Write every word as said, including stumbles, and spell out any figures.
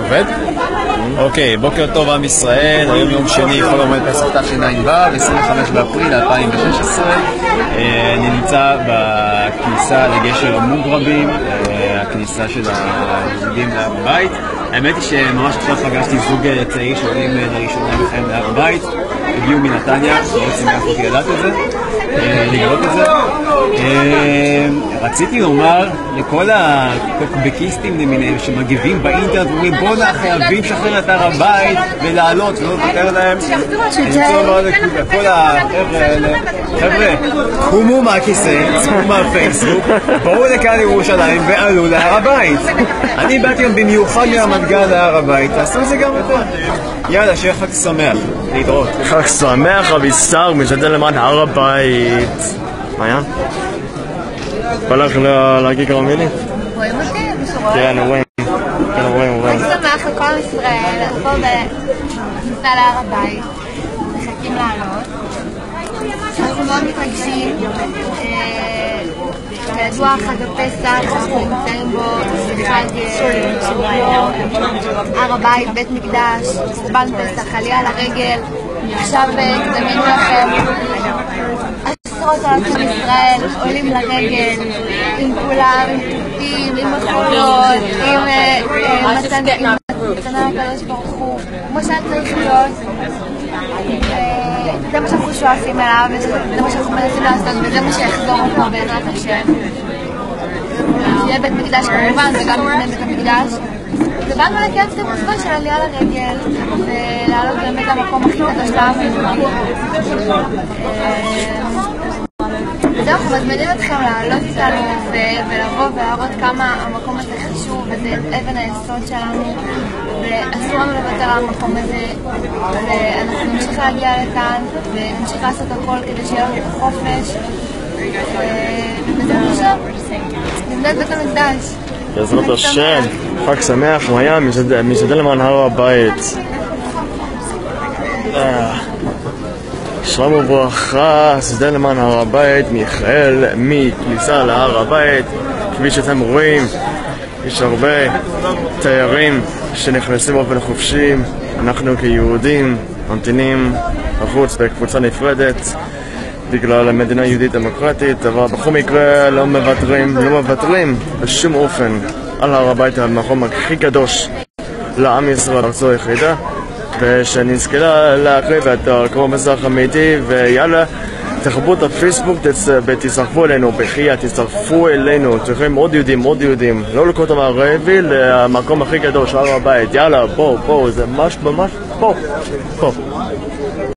עובד? אוקיי, בוקר טוב עם ישראל, היום יום שני, חול המועד פסח תשע"ו, עשרים וחמישה באפריל אלפיים ושש עשרה. אני נמצא בכניסה לגשר המוגרבים, הכניסה של הזוגים להר הבית. האמת היא שממש עכשיו פגשתי זוג צעיר שעולים לראשונה לכם להר הבית, הגיעו מנתניה, מאוד שמח אותי לדעת את זה, לגלות את זה. רציתי לומר לכל הטוקבקיסטים למיניהם שמגיבים באינטרנט ואומרים בואנה חייבים לשחרר את הר הבית ולעלות ולא לפטר להם, אני רוצה לומר לכל החבר'ה האלה, חבר'ה, קומו מהכיסא, צפו מהפייסבוק, בואו לכאן לירושלים ועלו להר הבית. אני באתי היום במיוחד מרמת גן להר הבית, תעשו את זה גם אתם. יאללה, שיהיה חג שמח, להתראות. חג שמח, רבי שר, משתדל למען הר הבית. מעיין? בא לך להגיד כמה מילים? רואים אותי? בשורה? כן, רואים. כן, רואים, רואים. חג שמח לכל ישראל, פה בכניסה להר הבית. מחכים לעלות. אנחנו מאוד מתרגשים. כידוע חג הפסח, אנחנו נמצאים בו בחג הר הבית, בית מקדש, קורבן פסח, עלייה לרגל. עכשיו קדמנו לכם עשרות אלפי ישראל עולים לרגל עם כולם, עם תותים, עם מחולות, עם מתנה הקדוש ברוך הוא, כמו שהיה צריך להיות. זה מה שאנחנו שואפים אליו, זה מה שאנחנו מנסים לעשות, וזה מה שיחזור פה בעזרת השם. שיהיה בית מקדש כמובן, וגם לפני בית המקדש. ובאנו לקיים את המצווה של עלייה לרגל, ולעלות באמת למקום הכי קדוש שלנו. וזהו, אנחנו מזמינים אתכם לעלות איתנו ולבוא ולהראות כמה המקום הזה חשוב, וזה אבן היסוד שלנו, ואסור לנו לוותר על המקום הזה, ואנחנו נמשיך להגיע לכאן, ונמשיך לעשות הכל כדי שיהיה לנו את החופש, וזהו עכשיו, נבנה בית המקדש. בעזרת השם, חג שמח, מעיין, משתדל למען הר הבית. שלום וברכה, משתדל למען הר הבית, מיכאל, מכניסה להר הבית. כפי שאתם רואים, יש הרבה תיירים שנכנסים באופן חופשי. אנחנו כיהודים ממתינים בחוץ בקבוצה נפרדת בגלל המדינה היהודית דמוקרטית, אבל בכל מקרה לא מוותרים, לא מוותרים בשום אופן על הר הבית, המקום הכי קדוש לעם ישראל, ארצו היחידה, ושנזכה להקריב את קורבן פסח אמיתי. ויאללה, תחברו את הפייסבוק ותצטרפו אלינו, בחייה, תצטרפו אלינו, צריכים עוד יהודים, עוד יהודים, לא לקרות המערבי, למקום הכי קדוש, הר הבית. יאללה, בואו, בואו, זה ממש ממש פה, פה.